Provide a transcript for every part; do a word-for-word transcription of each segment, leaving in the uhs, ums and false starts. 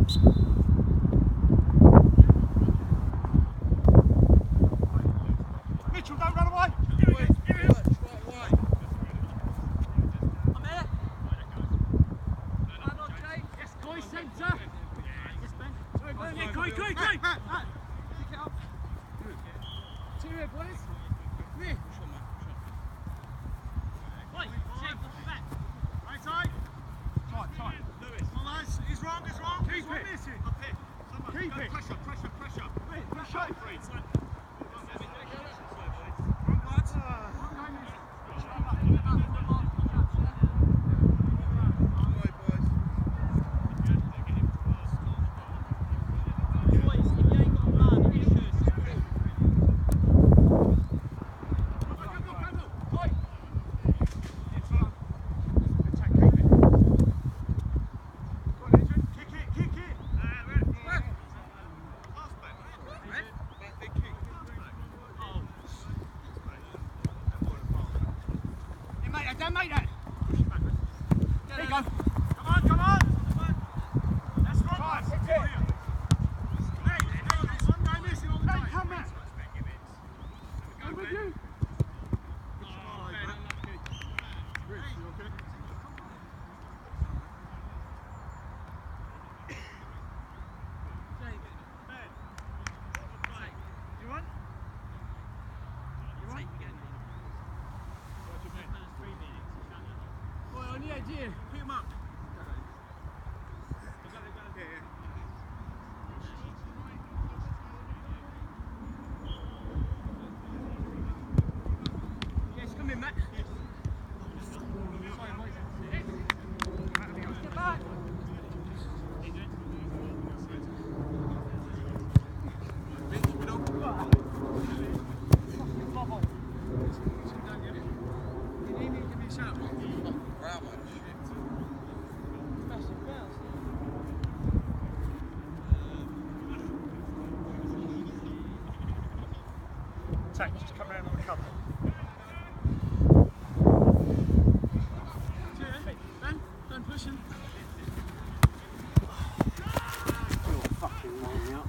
Mitchell, don't run away. Centre! Yes, Ben. Sorry, Ben. Yeah, go, go, go! Pick it up. Two here, boys. Come here. Right, Jake, off your back. Right side. Tight, tight. Lewis. Come on, lads. He's wrong, he's wrong. Keep it. Missing. Up here. Someone. Keep it. Pressure, pressure, pressure. Wait, pressure. Free. Wrong, lads. Don't make that. There you go. Come on, come on. That's right. Right, sit here. Hey, there's one guy missing all the time. Hey, come back. Go with you. Oh, Ben, unlucky. Rich, you okay? Jake. Ben. Jake. You want? You want? On the edge here, pick him up. Yeah, yeah. Yes, come in, Matt. Yes. Get back. You need me to give me a shout. Bravo, shit. Massive bounce. Tank, just come around on the cover. Ben, Ben, push him. You're fucking winding me up.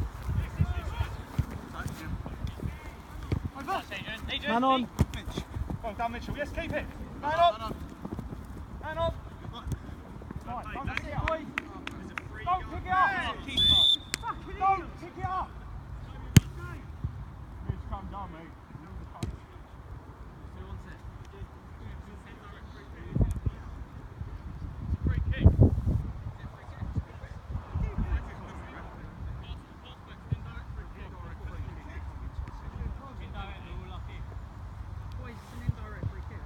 Man on. Well done, Mitchell. Yes, keep it. Man on. Man on. Right, don't pick it up. Don't pick it up. Don't pick it up. Just calm down, mate. Who wants it? Free kick. Boys, it's an indirect free kick.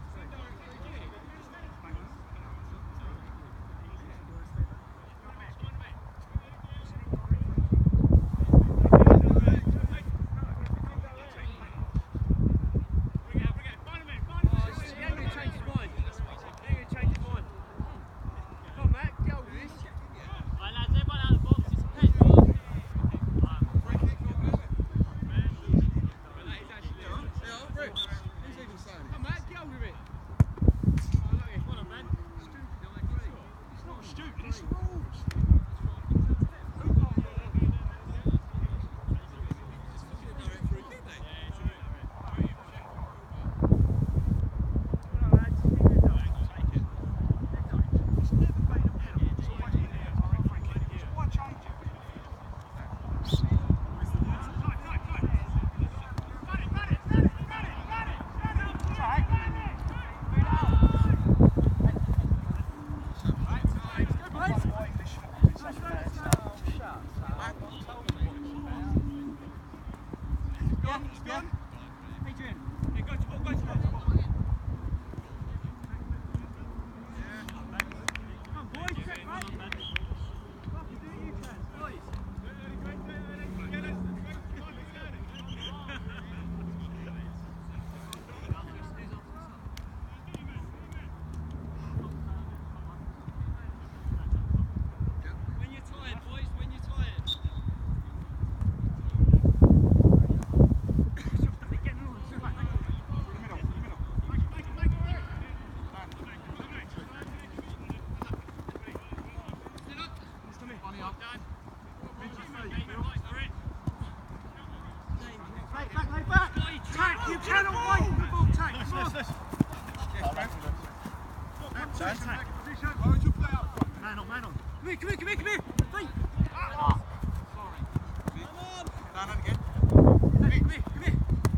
Funny up. Back, back, lay back! Tack! You cannot wait for the ball, tack! Come on! Why would you play out? Man on, man on. Come here, come here, come here, come here! Hey! Ah! Sorry. Come on! Down and again. Come here, come here, come here!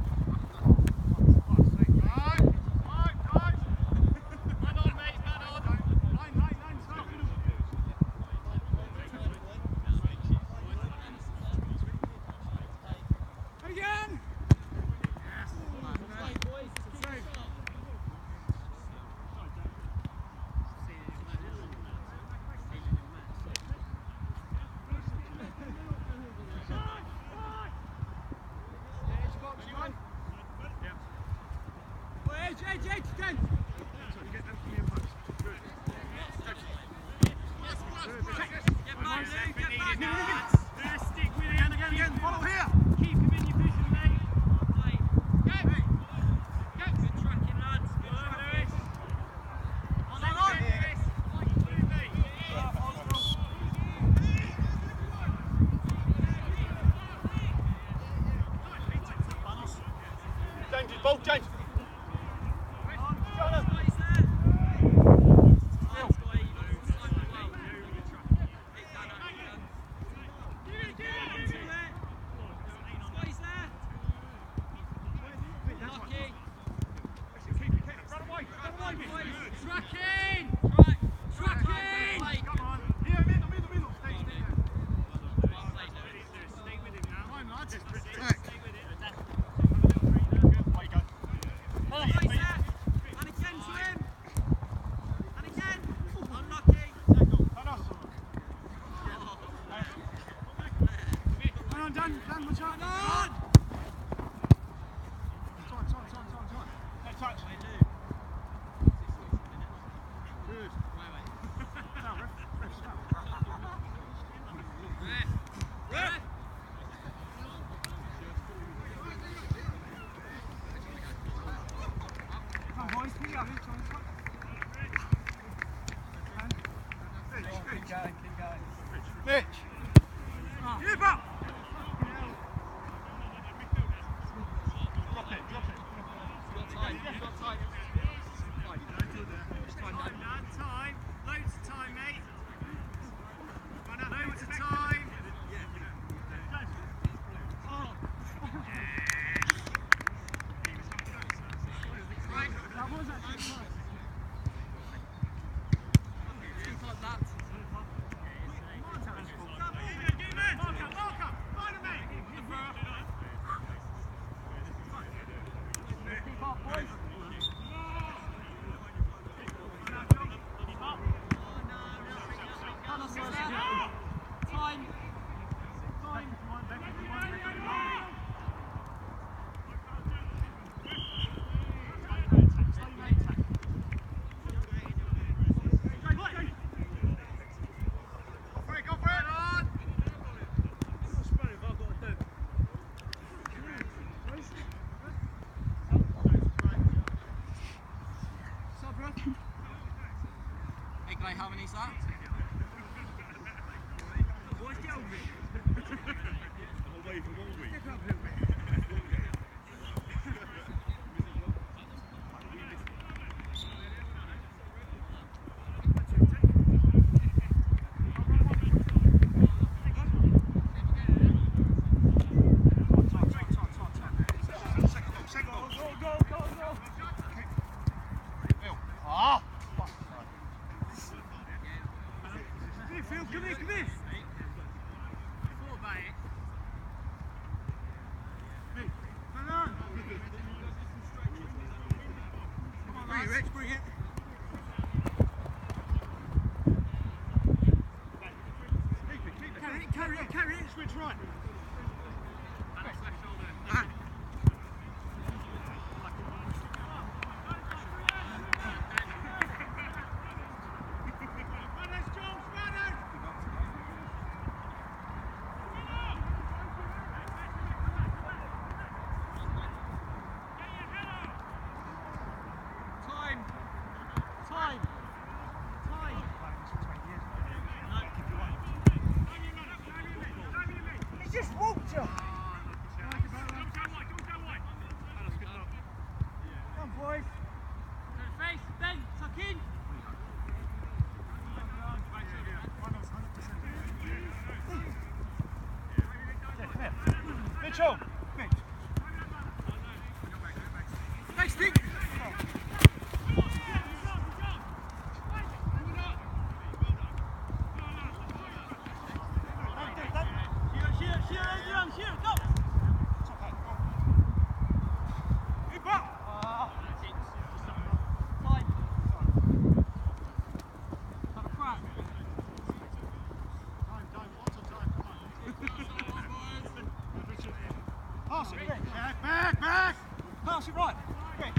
Edge, edge, again! Get back, get back, stick with it. Again, again, again, follow here! Keep him in your vision, mate. Get! Get! Good tracking, lads. Good on, Lewis. On, on, on! Lewis. James, it's both, James! Mitch! Give up! Drop it, drop it. Got time, got time. Time, man, time. Loads of time, mate. Run out, loads of time. Oh. Right. That was actually close. Things like that. How many is that? What's the old bit? I'm away from all week. Step up a little bit. Phil, come here, come here! Thought about it. Hey, hang on! Come on, bring it, Rich, bring it! Keep it, keep it, carry it, carry it, carry it, switch right! Left shoulder. Ah. He just walked you. Come on, boys. Face, Ben, tuck in. Mitchell. Mitch. Nice thing. Pass it, Rich. Back, back, back. Pass it right. Rich.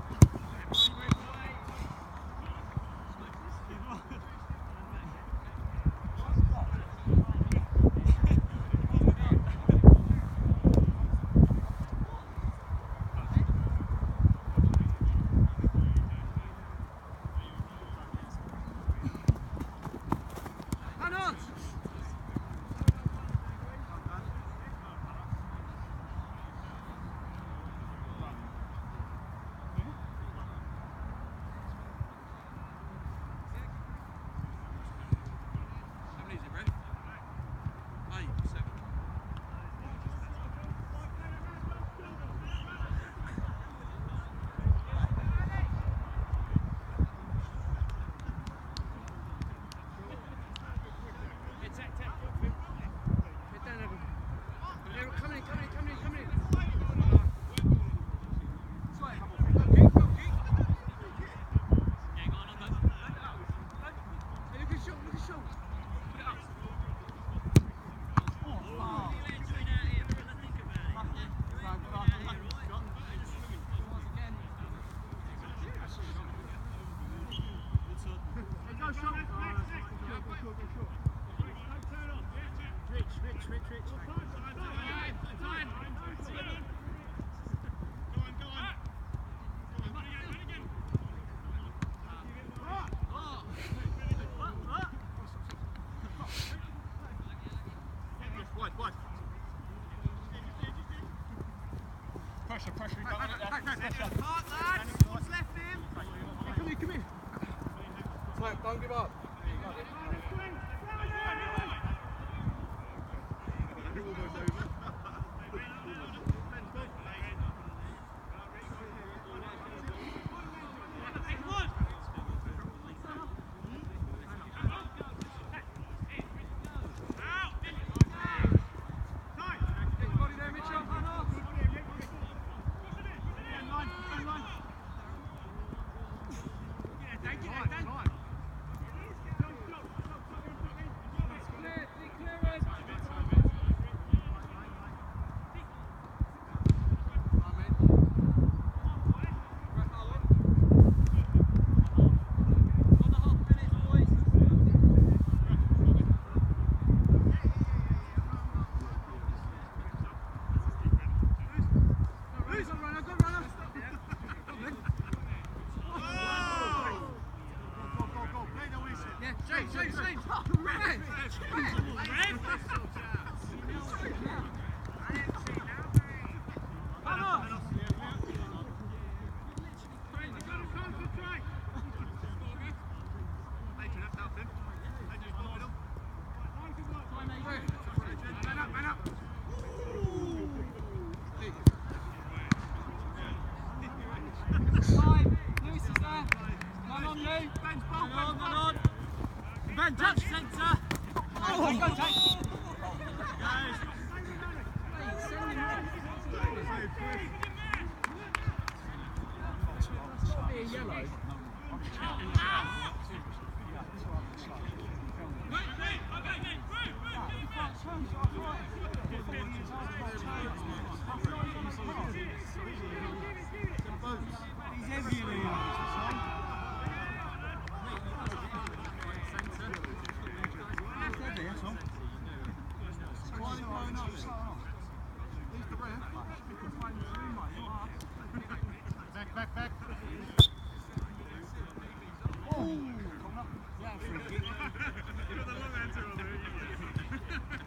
Pressure, pressure, you don't want it there. Pressure. Mark, lads. What's left him? Hey, come here, come here. Mike, don't give up. Ben, touch centre. Oh, go, take. Should be a yellow. He's everywhere. Back, back, back. Oh! Yeah, free kick. You got the long answer on there.